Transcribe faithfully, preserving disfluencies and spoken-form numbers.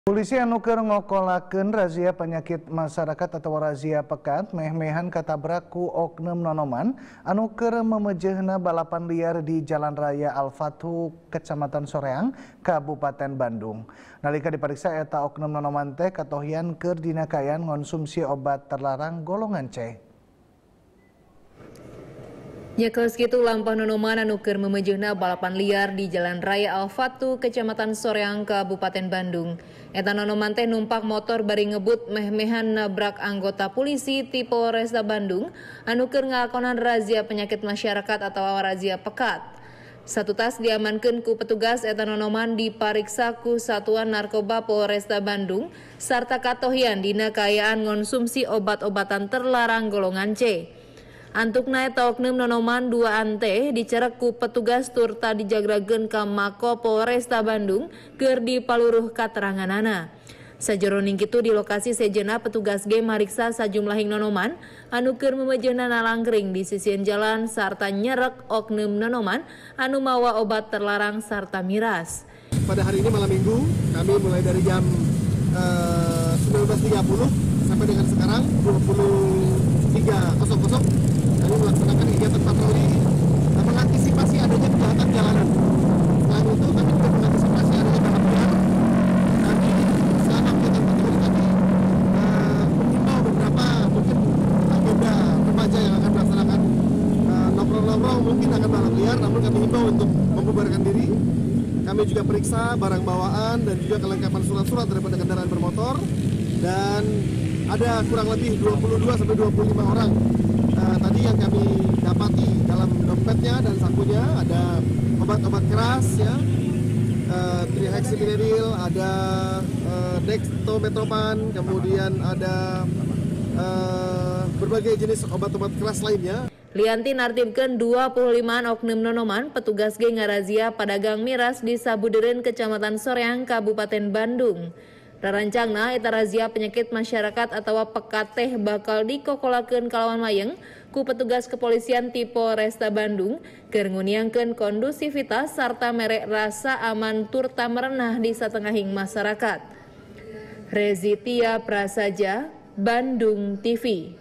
Polisi anu keur ngokolakeun razia penyakit masyarakat atau razia pekat meh-mehan katabrak ku oknum nonoman anu keur memejehna balapan liar di Jalan Raya Al-Fathu, Kecamatan Soreang, Kabupaten Bandung. Nalika diperiksa eta oknum nonoman teh katohian keur dinakayan ngonsumsi obat terlarang golongan C. Nyekeus kitu lampah nonoman anu keur memejehna balapan liar di Jalan Raya Al-Fathu, Kecamatan Soreang, Kabupaten Bandung. Eta nonoman teh numpak motor bari ngebut meh-mehan nabrak anggota polisi ti Polresta Bandung anu keur ngalakonan razia penyakit masyarakat atau razia pekat. Satu tas diamankeun ku petugas, eta nonoman dipariksa ku Satuan Narkoba Polresta Bandung sarta katohian dina kaayaan ngonsumsi obat-obatan terlarang golongan C. Antukna eta oknum nonoman dua ante dicerek ku petugas turta dijagrageun ka Mako Polresta Bandung keur dipaluruh kateranganana. Sajeroning kitu di lokasi sejenna petugas ge mariksa sajumlahing nonoman anu keur memejehna nalangkring di sisieun jalan sarta nyerek oknum nonoman anu mawa obat terlarang sarta miras. Pada hari ini malam minggu kami mulai dari jam uh, sembilan belas tiga puluh sampai dengan sekarang dua puluh tiga nol nol kami melaksanakan kegiatan patroli dan mengantisipasi adanya kejahatan jalanan. Selain itu kami juga mengantisipasi adanya balap liar. Kami selama kegiatan patroli kami uh, mengimbau beberapa mungkin agenda remaja yang akan melaksanakan nongkrong-nongkrong uh, mungkin akan balap liar, namun kami himbau untuk membubarkan diri. Kami juga periksa barang bawaan dan juga kelengkapan surat-surat daripada kendaraan bermotor, dan ada kurang lebih dua puluh dua sampai dua puluh lima orang uh, tadi yang kami dapati dalam dompetnya dan sakunya ada obat-obat keras ya, uh, trihexyphenidyl, ada uh, dextrometropan, kemudian ada uh, berbagai jenis obat-obat keras lainnya. Lianti nartibkeun dua puluh limaan oknum nonoman, petugas ge ngarazia padagang miras di Sabudeureun, Kecamatan Soreang, Kabupaten Bandung. Rarancangna eta razia penyakit masyarakat atau pekat teh bakal dikokolakeun kalawan mayeng ku petugas kepolisian ti Polresta Bandung keur nguniangkeun kondusivitas sarta mere rasa aman turta merenah di satengahing masyarakat. Rezitia Prasaja, Bandung T V.